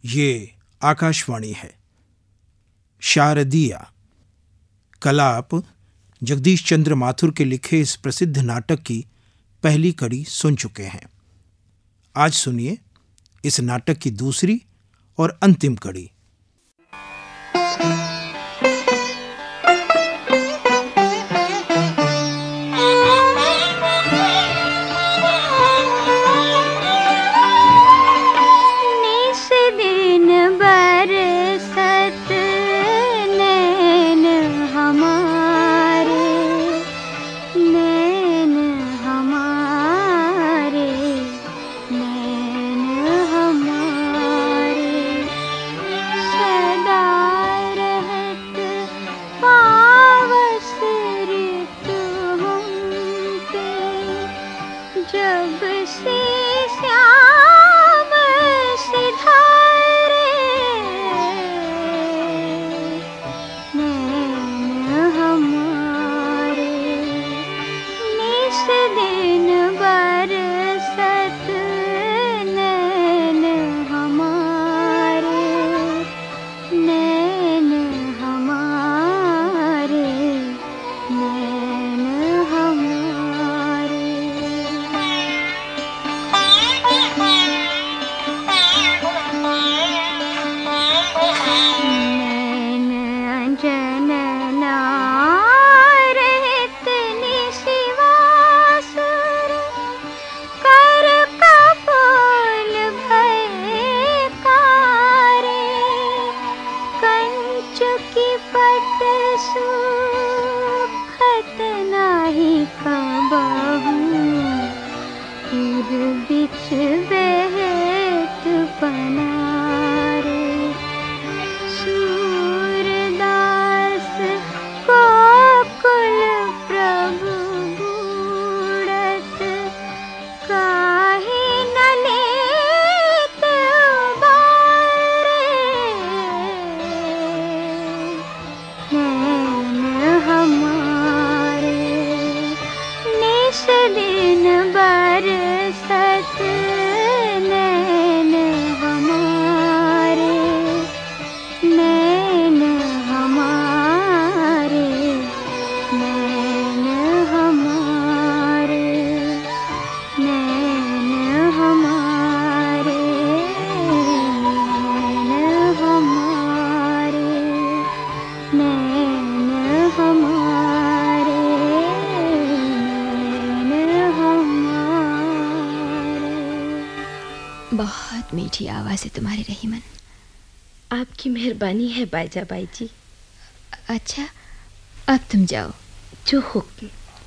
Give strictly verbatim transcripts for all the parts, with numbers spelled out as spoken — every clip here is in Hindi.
ये आकाशवाणी है। शारदीया। कल आप जगदीश चंद्र माथुर के लिखे इस प्रसिद्ध नाटक की पहली कड़ी सुन चुके हैं। आज सुनिए इस नाटक की दूसरी और अंतिम कड़ी। बहुत मीठी आवाज़ है तुम्हारी रहीमन। आपकी मेहरबानी है बाईजा बाई जी। अच्छा, अब तुम जाओ। जो हुक्म।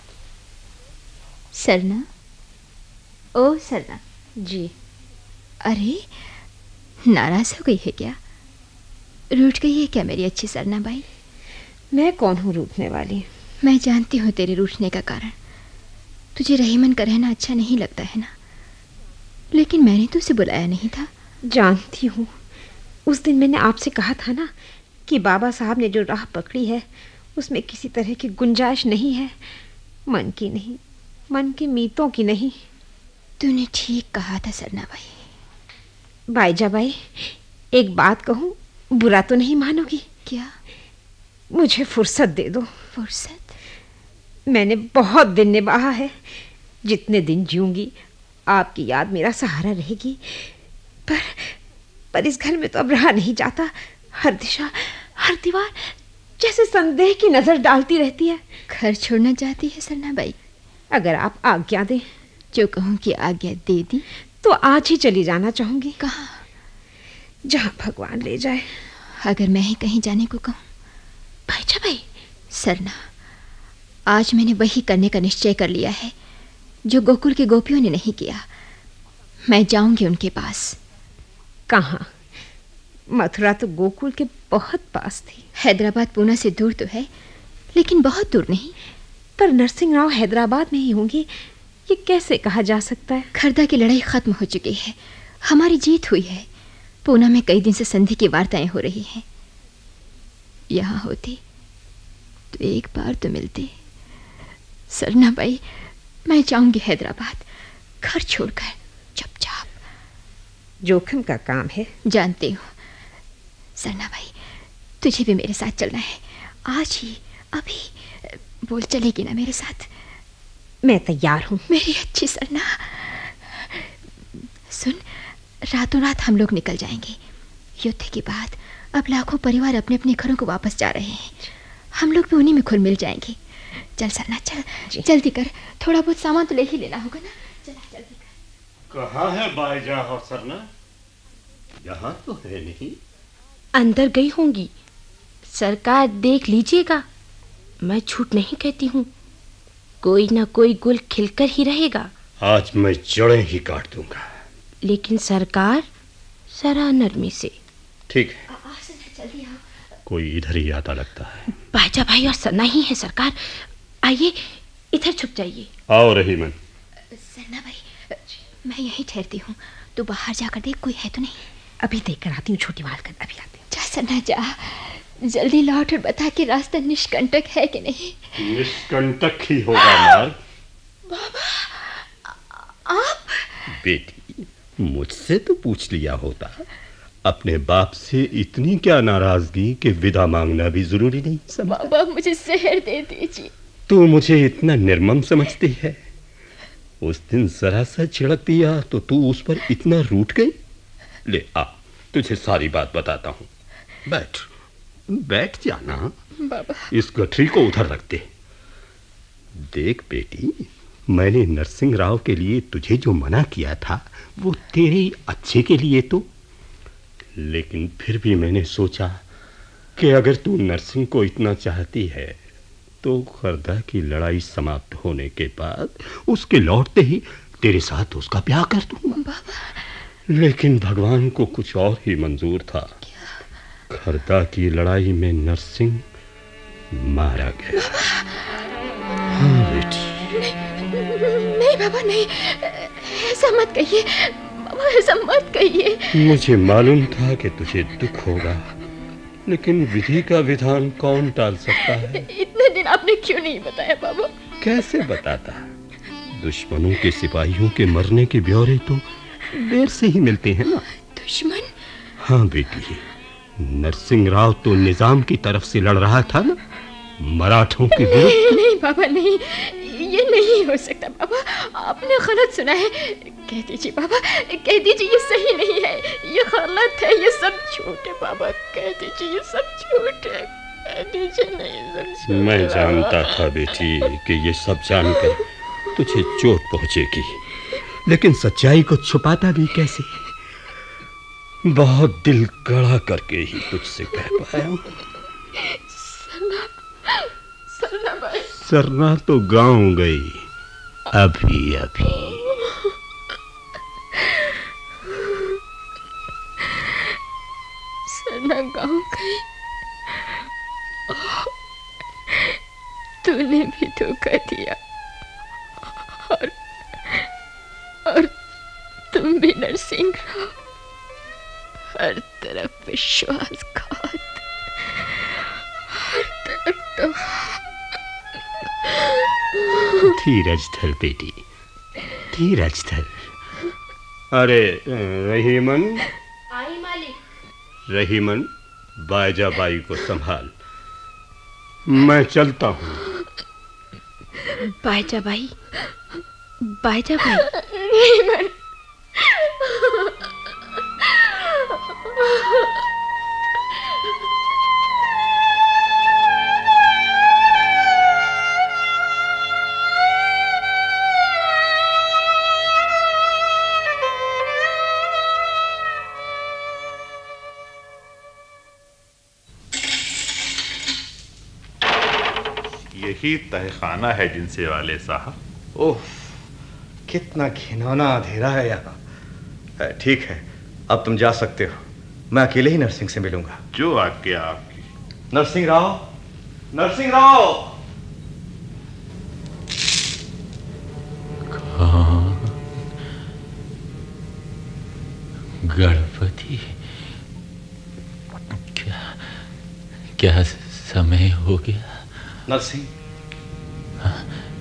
सरना, ओ सरना जी। अरे, नाराज हो गई है क्या? रूठ गई है क्या मेरी अच्छी सरना बाई? मैं कौन हूँ रूठने वाली? मैं जानती हूँ तेरे रूठने का कारण। तुझे रहीमन का रहना अच्छा नहीं लगता है ना? लेकिन मैंने तो उसे बुलाया नहीं था। जानती हूँ, उस दिन मैंने आपसे कहा था ना कि बाबा साहब ने जो राह पकड़ी है उसमें किसी तरह की गुंजाइश नहीं है। मन की नहीं, मन के मीतों की नहीं। तूने ठीक कहा था सरना बाई। बाईजा बाई, एक बात कहूँ, बुरा तो नहीं मानोगी? क्या? मुझे फुर्सत दे दो। फुर्सत? मैंने बहुत दिन निभाया है। जितने दिन जीऊंगी आपकी याद मेरा सहारा रहेगी। पर पर इस घर में तो अब रहा नहीं जाता। हर दिशा, हर दीवार जैसे संदेह की नजर डालती रहती है। घर छोड़ना चाहती है सरना बाई? अगर आप आज्ञा दें। जो कहूँ कि आज्ञा दे दी तो आज ही चली जाना चाहूंगी। कहाँ? जहाँ भगवान ले जाए। अगर मैं ही कहीं जाने को कहूँ? बाईजा बाई। सरना, आज मैंने वही करने का निश्चय कर लिया है जो गोकुल के गोपियों ने नहीं किया। मैं जाऊंगी उनके पास। कहाँ? मथुरा तो गोकुल के बहुत पास थी। हैदराबाद पूना से दूर तो है, लेकिन बहुत दूर नहीं। पर नरसिंह राव हैदराबाद में ही होंगी, ये कैसे कहा जा सकता है? खरदा की लड़ाई खत्म हो चुकी है, हमारी जीत हुई है। पूना में कई दिन से संधि की वार्ताएं हो रही हैं। यहाँ होती तो एक बार तो मिलती। सरना बाई, मैं जाऊंगी हैदराबाद, घर छोड़कर चुपचाप। जोखिम का काम है। जानती हूँ सरना भाई, तुझे भी मेरे साथ चलना है। आज ही, अभी। बोल, चलेगी ना मेरे साथ? मैं तैयार हूँ मेरी अच्छी सरना। सुन, रातों रात हम लोग निकल जाएंगे। युद्ध के बाद अब लाखों परिवार अपने अपने घरों को वापस जा रहे हैं। हम लोग भी उन्हीं में खुल मिल जाएंगे। चल सरना, चल जल्दी कर। थोड़ा बहुत सामान तो ले ही लेना होगा ना। चला जल्दी कर। कहाँ है बाईजा और सरना? यहाँ तो है नहीं। अंदर गई होंगी। सरकार देख लीजिएगा, मैं झूठ नहीं कहती हूँ। कोई ना कोई गुल खिलकर ही रहेगा। आज मैं जड़ें ही काट दूंगा। लेकिन सरकार, जरा नरमी से। ठीक है, कोई इधर ही आता लगता है। बाजा भाई और सन्ना ही है सरकार। आइए, इधर छुप जाइए। आओ रहीमन। सन्ना भाई, मैं यहीं ठहरती हूँ, तू बाहर जाकर देख कोई है तो नहीं। अभी देख कर आती हूँ छोटी माल कर, अभी आती हूँ। जा सन्ना जा, जल्दी लौट और बता कि रास्ता निष्कंटक है कि नहीं। निष्कंटक ही होगा मार। बाबा, आप? बेटी, मुझसे तो पूछ लिया होता। अपने बाप से इतनी क्या नाराजगी कि विदा मांगना भी जरूरी नहीं समझा? बाबा, मुझे जहर दे दीजिए। तू मुझे इतना निर्मम समझती है? उस दिन जरा सा छिड़क दिया तो तू उस पर इतना रूठ गई। ले आ, तुझे सारी बात बताता हूँ। बैठ बैठ जाना। बाबा, इस गठरी को उधर रख दे। देख बेटी, मैंने नरसिंह राव के लिए तुझे जो मना किया था वो तेरे अच्छे के लिए तो, लेकिन फिर भी मैंने सोचा कि अगर तू नरसिंह को इतना चाहती है तो खरदा की लड़ाई समाप्त होने के बाद उसके लौटते ही तेरे साथ उसका ब्याह कर दूंगा। बाबा। लेकिन भगवान को कुछ और ही मंजूर था। खरदा की लड़ाई में नरसिंह मारा गया। हाँ बेटी। नहीं, नहीं बाबा, नहीं, ऐसा मत कहिए बाबा, ऐसा मत कहिए। मुझे मालूम था कि तुझे दुख होगा, लेकिन विधि का विधान कौन टाल सकता है? इतने दिन आपने क्यों नहीं बताया बाबा? कैसे बताता? दुश्मनों के सिपाहियों के मरने के ब्यौरे तो देर से ही मिलते हैं ना। दुश्मन? हाँ बेटी, नरसिंह राव तो निजाम की तरफ से लड़ रहा था ना, मराठों के विरुद्ध। नहीं, नहीं बाबा, नहीं, ये नहीं हो सकता बाबा, आपने गलत सुना है। कह दीजिए बाबा, कह दीजिए ये सही नहीं है, ये गलत है, ये सब झूठ है बाबा। कह दीजिए ये सब झूठ है, कह दीजिए नहीं सब झूठ है। मैं जानता था बेटी कि ये सब जानकर तुझे चोट पहुंचेगी, लेकिन सच्चाई को छुपाता भी कैसे? बहुत दिल कड़ा करके ही तुझसे कह पाया हूं। सरना, सरना भाई। सरना तो गांव गई अभी अभी। सरना गांव गई? तूने भी धोखा दिया और और तुम भी नरसिंह राव। हर तरफ विश्वासघात, हर तरफ तो। धीरज धर बेटी, धीरज धर। अरे रहीमन। आई मालिक। रहीमन, बायजा बाई को संभाल, मैं चलता हूँ। बायजा बाई, बायजा बाई। रहीमन। यही तहखाना है जिनसे वाले साहब। ओह, कितना घिनौना अंधेरा है यहाँ। ठीक है, अब तुम जा सकते हो। मैं अकेले ही नरसिंह से मिलूंगा। जो आज्ञा आपकी। नरसिंह राव, नरसिंह राव। गणपति, क्या क्या समय हो गया? नरसिंह,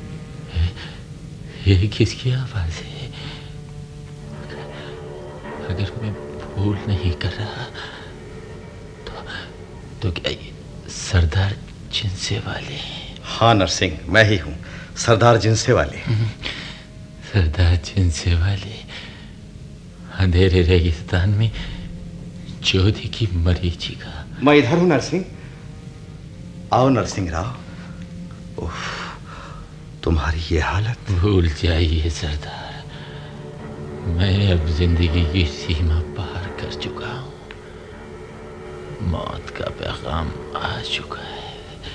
ये किसकी आवाज है? अगर मैं भूल नहीं कर रहा तो तो क्या ये सरदार जिनसे वाले? हाँ नरसिंह, मैं ही हूँ, सरदार जिनसे वाले। सरदार जिनसे वाले अंधेरे रेगिस्तान में ज्योति की मरीचिका। मैं इधर हूँ नरसिंह। आओ नरसिंह राव। उफ, तुम्हारी ये हालत। भूल जाइए सरदार, मैं अब जिंदगी की सीमा पार कर चुका हूँ। मौत का पैगाम आ चुका है।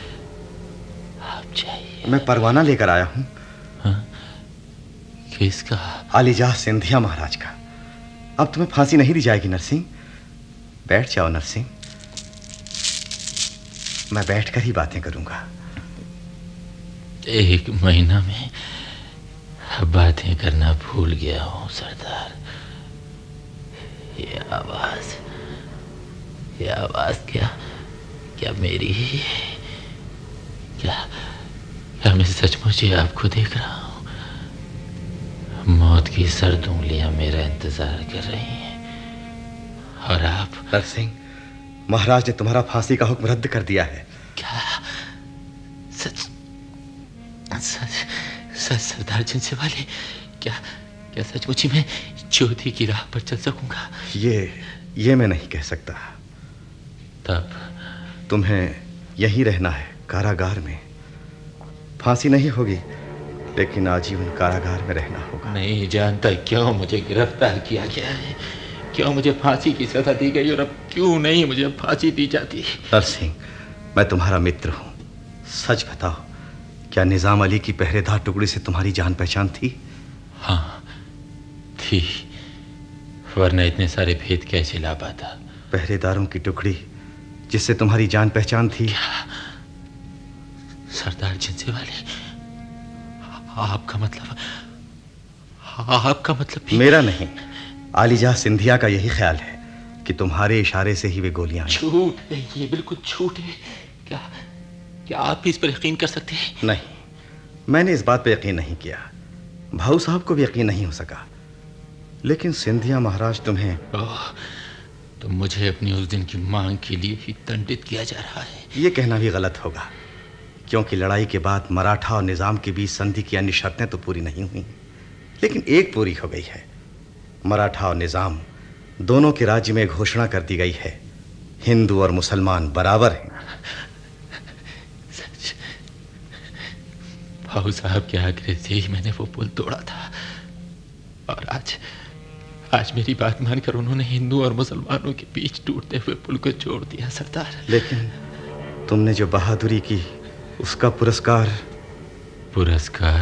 आप जाइए। मैं परवाना लेकर आया हूँ। हाँ? किसका? आलीजाह सिंधिया महाराज का। अब तुम्हें फांसी नहीं दी जाएगी नरसिंह। बैठ जाओ नरसिंह, मैं बैठकर ही बातें करूंगा। एक महीना में बातें करना भूल गया हूँ सरदार। ये आवाज ये आवाज क्या क्या मेरी ही है? क्या क्या मैं सचमुच ही आपको देख रहा हूँ? मौत की सर्द उंगलियां मेरा इंतजार कर रही हैं और आप? नरसिंह, महाराज ने तुम्हारा फांसी का हुक्म रद्द कर दिया है। क्या? सच सच सच सरदार जिनसे वाले, क्या क्या सचमुच ही मैं ज्योति की राह पर चल सकूंगा? ये ये मैं नहीं कह सकता। तब तुम्हें यहीं रहना है, कारागार में। फांसी नहीं होगी, लेकिन आजीवन कारागार में रहना होगा। नहीं जानता क्यों मुझे गिरफ्तार किया गया है, क्यों मुझे फांसी की सजा दी गई और अब क्यों नहीं मुझे फांसी दी जाती। नरसिंह, मैं तुम्हारा मित्र हूँ। सच बताओ, क्या निजाम अली की पहरेदार टुकड़ी से तुम्हारी जान पहचान थी? हाँ थी, वरना इतने सारे भेद कैसे ला पाता। पहरेदारों की टुकड़ी जिससे तुम्हारी जान पहचान थी? क्या? सरदार जिनसे वाले, आपका मतलब आपका मतलब भी? मेरा नहीं, आलीजाह सिंधिया का यही ख्याल है कि तुम्हारे इशारे से ही वे गोलियां। झूठ है, ये बिल्कुल झूठ है। क्या क्या आप इस पर यकीन कर सकते हैं? नहीं, मैंने इस बात पर यकीन नहीं किया। भाऊ साहब को भी यकीन नहीं हो सका, लेकिन सिंधिया महाराज तुम्हें। ओह, तो मुझे अपनी उस दिन की मांग के लिए ही दंडित किया जा रहा है। ये कहना भी गलत होगा, क्योंकि लड़ाई के बाद मराठा और निजाम के बीच संधि की अन्य शर्तें तो पूरी नहीं हुई, लेकिन एक पूरी हो गई है। मराठा और निजाम दोनों के राज्य में घोषणा कर दी गई है, हिंदू और मुसलमान बराबर हैं। सच? भाऊ साहब के आग्रह से ही मैंने वो पुल तोड़ा था, और आज आज मेरी बात मानकर उन्होंने हिंदू और मुसलमानों के बीच टूटते हुए पुल को जोड़ दिया सरदार। लेकिन तुमने जो बहादुरी की, उसका पुरस्कार? पुरस्कार?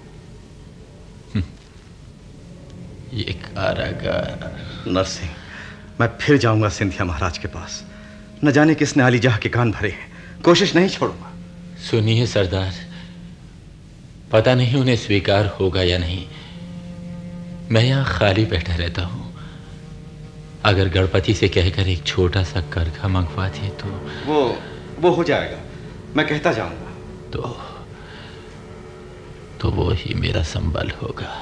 ये कारागार। नरसिंह, मैं फिर जाऊंगा सिंधिया महाराज के पास। न जाने किसने आलीजाह के कान भरे हैं, कोशिश नहीं छोड़ूंगा। सुनिए सरदार, पता नहीं उन्हें स्वीकार होगा या नहीं। मैं यहाँ खाली बैठा रहता हूँ। अगर गणपति से कहकर एक छोटा सा करघा मंगवा दे तो वो वो हो जाएगा, मैं कहता जाऊंगा। तो तो वो ही मेरा संबल होगा।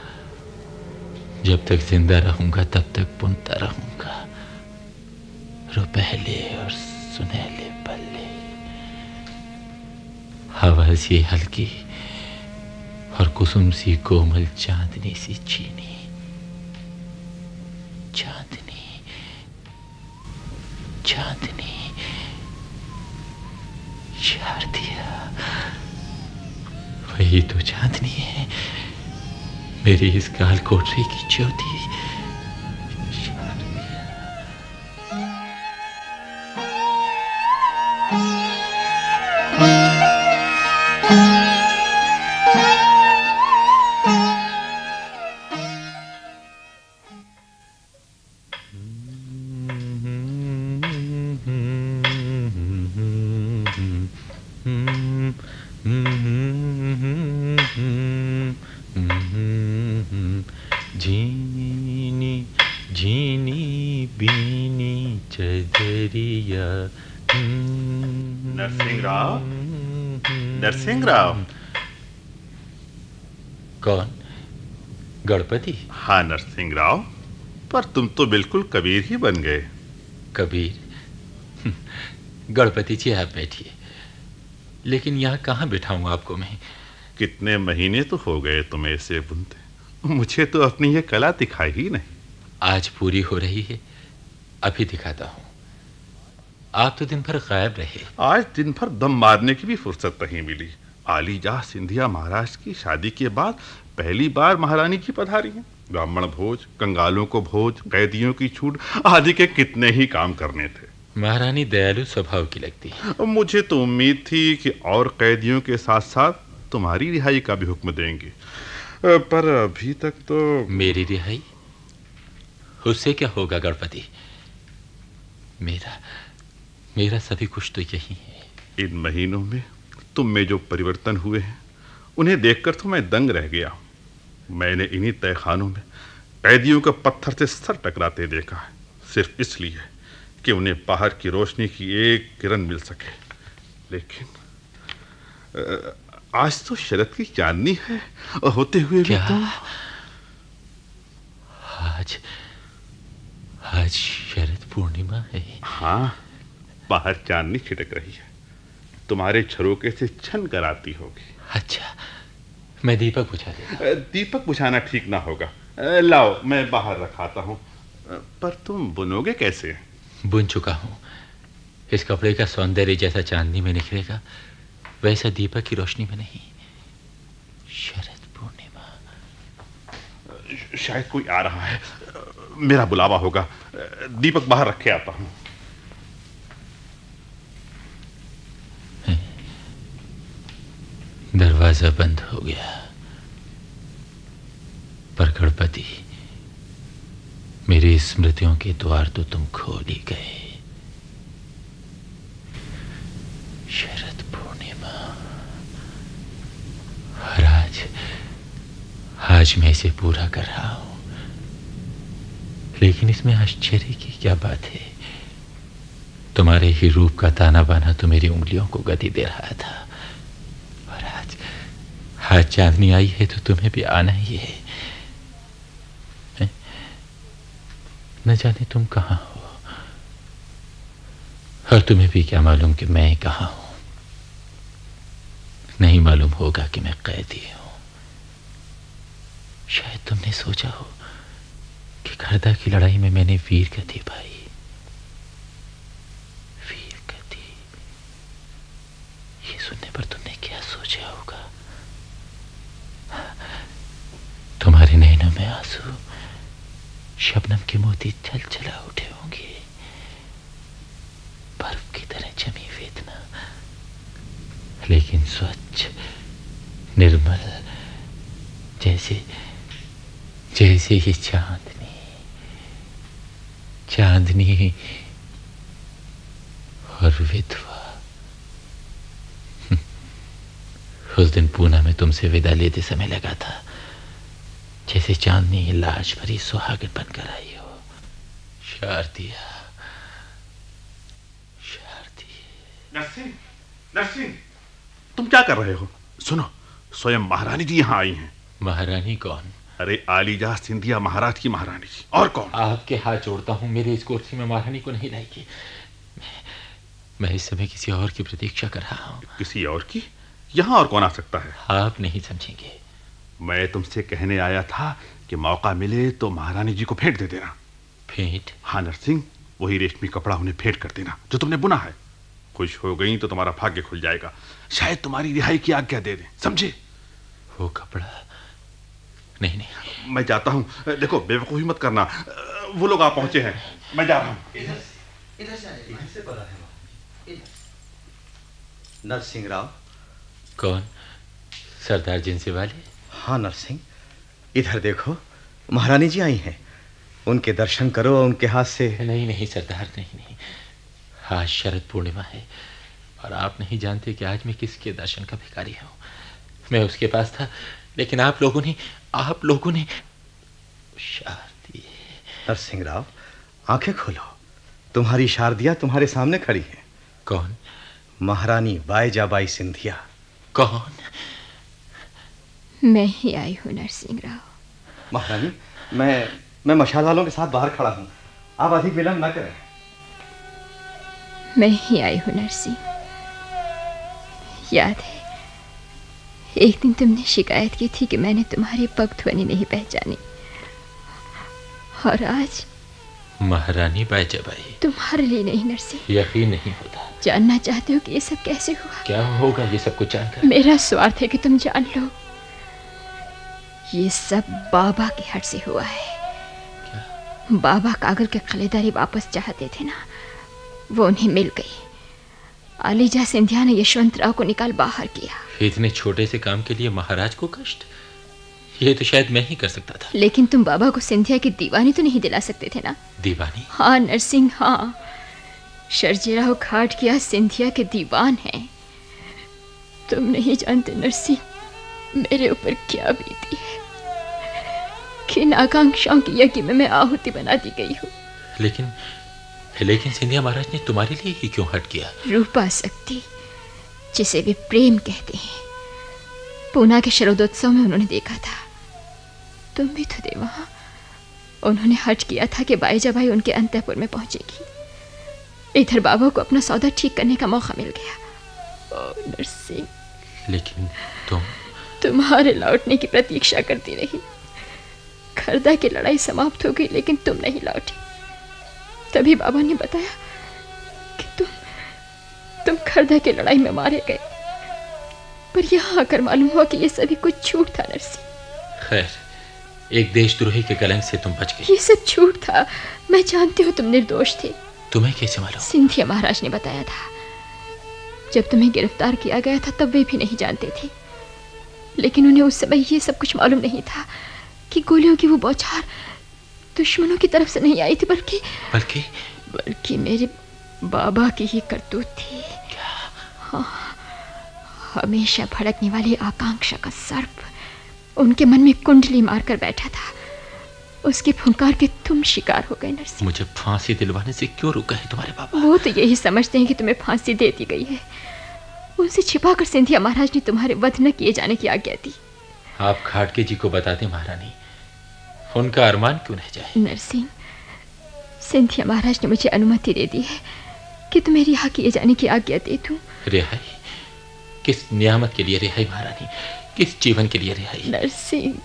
जब तक जिंदा रहूंगा तब तक बुनता रहूंगा रुपहले और सुनहले पल्ले। हवा सी हल्की और कुसुम सी कोमल चांदनी सी चीनी। चांदनी चांदनी शारदिया, वही तो चांदनी है, मेरी इस काल कोठरी की ज्योति। झीनी झीनी बीनी चदरिया। नरसिंह राव, नरसिंह राव। कौन? गणपति? हाँ नरसिंह राव, पर तुम तो बिल्कुल कबीर ही बन गए। कबीर? गणपति जी आप बैठिए, लेकिन यहाँ कहाँ बिठाऊं आपको मैं? कितने महीने तो हो गए तुम्हें इसे बुनते, मुझे तो अपनी ये कला दिखाई ही नहीं। आज पूरी हो रही है, अभी दिखाता हूँ। आप तो दिन भर गायब रहे। आज दिन भर दम मारने की भी फुर्सत नहीं मिली। आलीजा सिंधिया महाराज की शादी के बाद पहली बार महारानी की पधारी है। ब्राह्मण भोज, कंगालों को भोज, कैदियों की छूट आदि के कितने ही काम करने थे। महारानी दयालु स्वभाव की लगती है। मुझे तो उम्मीद थी कि और कैदियों के साथ साथ तुम्हारी रिहाई का भी हुक्म देंगे, पर अभी तक तो। मेरी रिहाई? उससे क्या होगा गणपति? मेरा मेरा सभी कुछ तो यही है। इन महीनों में तुम में जो परिवर्तन हुए हैं, उन्हें देखकर तो मैं दंग रह गया। मैंने इन्हीं तहखानों में कैदियों को पत्थर से सर टकराते देखा है, सिर्फ इसलिए कि उन्हें बाहर की रोशनी की एक किरण मिल सके। लेकिन आज तो शरद की चांदनी है, होते हुए भी क्या? तो आज आज शरद पूर्णिमा है। हाँ, बाहर चांदनी छिटक रही है, तुम्हारे झरोके से छन कर आती होगी। अच्छा, मैं दीपक बुझा देता। दीपक बुझाना ठीक ना होगा, लाओ मैं बाहर रखाता हूँ। पर तुम बुनोगे कैसे? बुन चुका हूँ। इस कपड़े का सौंदर्य जैसा चांदनी में निखरेगा, वैसा दीपक की रोशनी में नहीं। शरद पूर्णिमा। शायद कोई आ रहा है, मेरा बुलावा होगा। दीपक बाहर रखे आता हूँ। दरवाजा बंद हो गया, पर गणपति, मेरी स्मृतियों के द्वार तो तुम खोल ही गए। शरद पूर्णिमा। और आज आज मैं इसे पूरा कर रहा हूं, लेकिन इसमें आश्चर्य की क्या बात है? तुम्हारे ही रूप का ताना बाना तो मेरी उंगलियों को गति दे रहा था, और आज आज चांदनी आई है तो तुम्हें भी आना ही है। है? न जाने तुम कहाँ हो, और तुम्हें भी क्या मालूम कि मैं कहाँ हूं। नहीं मालूम होगा कि मैं कैदी हूं। शायद तुमने सोचा हो कि खरदा की लड़ाई में मैंने वीर गति पाई। वीर गति, ये सुनने पर तुमने क्या सोचा होगा? तुम्हारे नैनों में आंसू शबनम के मोती चल चला उठे होंगे, बर्फ की तरह जमी वेदना, लेकिन स्वच्छ निर्मल, जैसे जैसे ही चांदनी चांदनी और विधवा। उस दिन पूना में तुमसे विदा लेते समय लगा था जैसे चांदनी लाश भरी सुहागन बनकर आई हो। शारदिया, शारदिया। नरसिंह, नरसिंह, तुम क्या कर रहे हो? सुनो, स्वयं महारानी जी यहाँ आई हैं। महारानी कौन? अरे आलीजा सिंधिया महाराज की महारानी जी। और कौन? आपके हाथ जोड़ता हूँ, मेरे इस कुर्सी में महारानी को नहीं लाएगी। मैं इस समय किसी और की प्रतीक्षा कर रहा हूँ। किसी और की? यहाँ और कौन आ सकता है? आप नहीं समझेंगे। मैं तुमसे कहने आया था कि मौका मिले तो महारानी जी को भेंट दे देना। भेंट? हाँ नरसिंह, वही रेशमी कपड़ा उन्हें भेंट कर देना जो तुमने बुना है। खुश हो गई तो तुम्हारा भाग्य खुल जाएगा, शायद तुम्हारी रिहाई की आज्ञा दे दें, समझे? वो कपड़ा? नहीं नहीं, मैं जाता हूँ। देखो बेवकूफी मत करना, वो लोग आ पहुंचे हैं, मैं जा रहा हूँ। इधर इधर से इधर से पता है। नरसिंह राव। कौन? सरदार जिनसे वाले? हाँ नरसिंह, इधर देखो, महारानी जी आई हैं, उनके दर्शन करो। उनके हाथ से। नहीं नहीं सरदार, नहीं नहीं, आज शरद पूर्णिमा है और आप नहीं जानते कि आज मैं किसके दर्शन का भिखारी हूँ। मैं उसके पास था, लेकिन आप लोगों ने आप लोगों ने शारदिया। नरसिंह राव, आंखें खोलो, तुम्हारी शारदिया तुम्हारे सामने खड़ी है। कौन? महारानी बाईजाबाई सिंधिया। कौन? मैं ही आई हूँ नरसिंह राव। महारानी, मैं मैं मशाल वालों के साथ बाहर खड़ा हूँ, आप अधिक विलंब न करें। मैं ही आई हूँ नरसिंह। याद है एक दिन तुमने शिकायत की थी कि मैंने तुम्हारी पगध्वनि नहीं पहचानी, और आज महारानी बाईजाबाई। तुम्हारे लिए नहीं नरसिंह। यकीन नहीं होता। जानना चाहते हो कि ये सब कैसे हुआ? क्या होगा ये सब कुछ जानकर? मेरा स्वार्थ है कि तुम जान लो। ये सब बाबा के हट से हुआ है। क्या? बाबा कागल के खलेदारी वापस चाहते थे ना, वो उन्हें मिल गई। आलीजा सिंधिया ने यशवंत राव को निकाल बाहर किया। इतने छोटे से काम के लिए महाराज को कष्ट? ये तो शायद मैं ही कर सकता था। लेकिन तुम बाबा को सिंधिया की दीवानी तो नहीं दिला सकते थे ना? दीवानी? हाँ नरसिंह, हाँ। शर्जीराव घाट किया सिंधिया के दीवान हैं। तुम नहीं जानते नरसिंह मेरे ऊपर क्या बीती है। किन आकांक्षाओं की यज्ञ में मैं आहुति बना दी गई हूँ। लेकिन लेकिन सिंधिया महाराज ने तुम्हारे लिए ही क्यों हट किया? रूपा शक्ति, जिसे वे प्रेम कहते हैं, पूना के शरदोत्सव में उन्होंने देखा था। तुम भी तो थे वहां। उन्होंने हट किया था कि बाईजाबाई उनके अंतःपुर में पहुंचेगी। इधर बाबा को अपना सौदा ठीक करने का मौका मिल गया। ओ नरसिंह, लेकिन तुम तुम्हारे लौटने की प्रतीक्षा करती रही। खरदा की लड़ाई समाप्त हो गई, लेकिन तुम नहीं लौटी। तभी बाबा ने बताया कि तुम तुम खरदा की लड़ाई में मारे गए। पर यहाँ आकर मालूम हुआ कि ये सभी कुछ झूठ था नरसिंह। खैर, एक देशद्रोही के कलंक से तुम बच गई। ये सब झूठ था। मैं जानती हूँ तुम निर्दोष थे। तुम्हें कैसे मालूम? सिंधिया महाराज ने बताया था। जब तुम्हें गिरफ्तार किया गया था तब वे भी नहीं जानते थे, लेकिन उन्हें उस समय ये सब कुछ मालूम नहीं था कि गोलियों की वो बौछार दुश्मनों की तरफ से नहीं आई थी, बल्कि बल्कि बल्कि मेरे बाबा की ही करतूत थी। क्या? हाँ, हमेशा भड़कने वाली आकांक्षा का सर्प उनके मन में कुंडली मारकर बैठा था। उसकी फुंकार के तुम शिकार हो गए नरसिंह। मुझे फांसी दिलवाने से क्यों रुका है तुम्हारे बाबा? वो तो यही समझते हैं कि तुम्हें फांसी दे दी गई है। उनसे छिपाकर सिंधिया महाराज ने तुम्हारे वध न किए जाने की आज्ञा दी। आप खाटके जी को बताते महारानी, उनका अरमान क्यों नहीं जाए? नरसिंह, सिंधिया महाराज ने मुझे अनुमति दे दी है कि तुम्हें रिहा किए जाने की आज्ञा दे दूं। रिहाई? किस नियामत के लिए रिहाई महारानी? किस जीवन के लिए रिहाई? नरसिंह,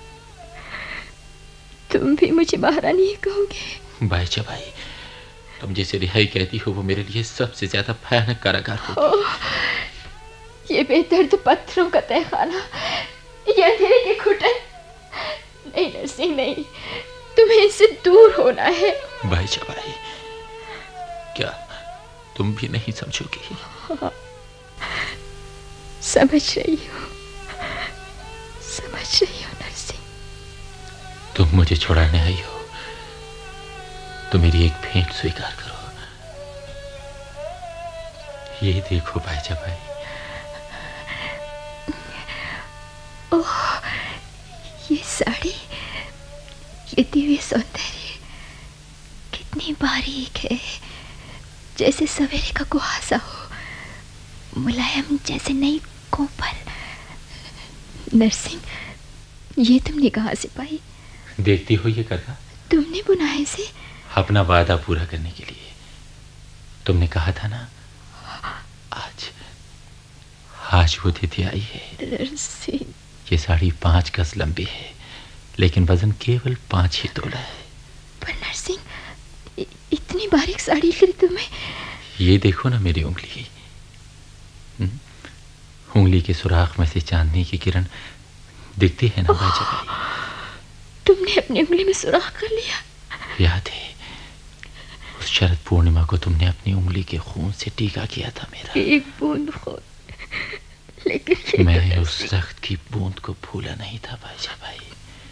तुम भी मुझे महारानी ही कहोगे? बाईजाबाई, तुम जिसे रिहाई कहती हो वो मेरे लिए सबसे ज्यादा भयानक कारागार होगी। ये बेदर्द पत्थरों का तहखाना, ये अंधेरे की घुटन। नहीं नरसिंह, नहीं, तुम्हें इससे दूर होना है। बाईजाबाई, क्या तुम भी नहीं समझोगी? हाँ, समझ रही हो, समझ रही हो नरसिंह। तुम मुझे छुड़ाने आई हो तो मेरी एक भेंट स्वीकार करो। ये देखो बाईजाबाई। ओह, ये साड़ी, ये दिव्य सौंदर्य कितनी बारीक है, जैसे सवेरे का कुहासा हो, मुलायम जैसे नई कोमल। नरसिंह, ये तुमने कहाँ से पाई? देखती हो ये करगा? तुमने बुना है इसे? अपना वादा पूरा करने के लिए। तुमने कहा था ना, आज आज वो तिथि आई है। नरसिंह, ये साड़ी पांच गज लंबी है, लेकिन वजन केवल पांच ही तोला है। पर नरसिंह, इतनी बारीक साड़ी फिर तुम्हें? ये देखो ना मेरी उंगली, उंगली के सुराख में से चांदनी की किरण दिखती है ना बाईजाबाई? तुमने अपनी उंगली में सुराख कर लिया? याद है उस शरद पूर्णिमा को तुमने अपनी उंगली के खून से टीका किया था मेरा? एक बूंद खून, लेकिन मैं उस रक्त की बूंद को भूला नहीं था बाईजाबाई।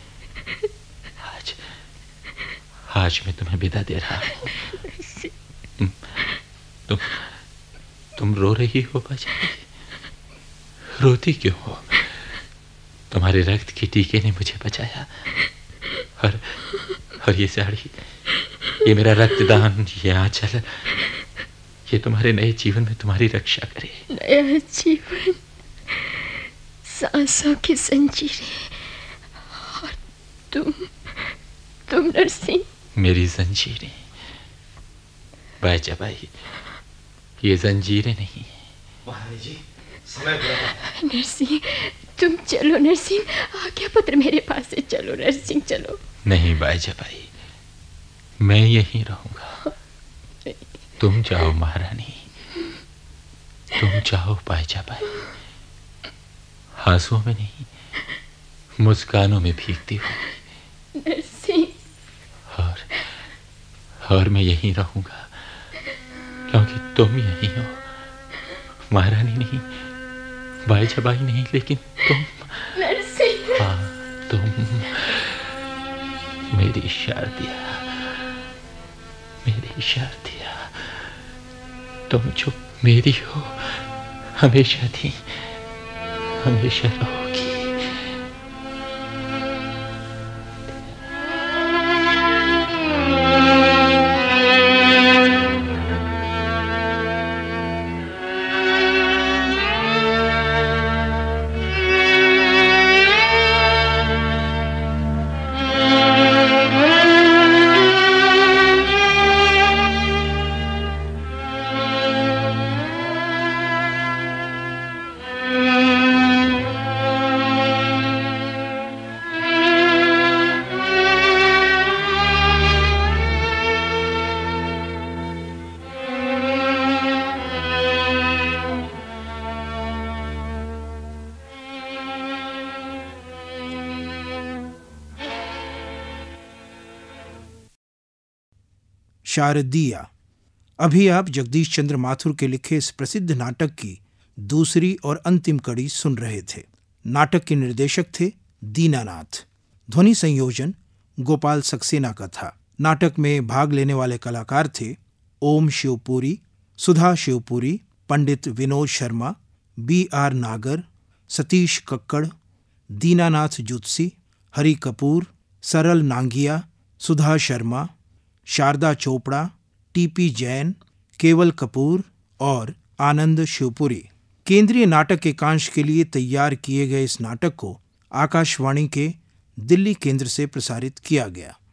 आज आज मैं तुम्हें विदा दे रहा हूँ। तुम तुम रो रही हो बाईजाबाई? रोती क्यों हो? तुम्हारे रक्त के टीके ने मुझे बचाया, और और ये साड़ी, ये मेरा रक्तदान, ये आंचल, ये तुम्हारे नए जीवन में तुम्हारी रक्षा करे। नया जीवन, सांसों की जंजीरें, और तुम तुम नरसिंह। मेरी जंजीरें। बाईजाबाई, ये जंजीरें नहीं। महारानी जी, समय बुरा। नरसिंह, तुम चलो नरसिंह, आज्ञा पत्र मेरे पास से। चलो नरसिंह, चलो। नहीं बाईजाबाई, मैं यहीं रहूंगा। तुम जाओ महारानी, तुम जाओ बाईजाबाई। आंसुओं में नहीं, मुस्कानों में भीगती हुई। नरसिंह। और और मैं यहीं रहूंगा, क्योंकि तुम यहीं हो। महारानी नहीं, बाईजाबाई नहीं, लेकिन तुम। नरसिंह। हाँ, तुम मेरी शारदिया, मेरी शारदिया, तुम जो मेरी हो, हमेशा थी, हमेशा रहोगी। शारदिया। अभी आप जगदीश चंद्र माथुर के लिखे इस प्रसिद्ध नाटक की दूसरी और अंतिम कड़ी सुन रहे थे। नाटक के निर्देशक थे दीनानाथ। ध्वनि संयोजन गोपाल सक्सेना का था। नाटक में भाग लेने वाले कलाकार थे Om Shivpuri, Sudha Shivpuri, Pandit Vinod Sharma, B R Nagar, Satish Kakkar, Dinanath Zutshi, Hari Kapoor, Saral Nangia, Sudha Sharma, Sharda Chopra, TP Jain, Kewal Kapoor और आनंद शिवपुरी। केंद्रीय नाटक एकांश के लिए तैयार किए गए इस नाटक को आकाशवाणी के दिल्ली केंद्र से प्रसारित किया गया।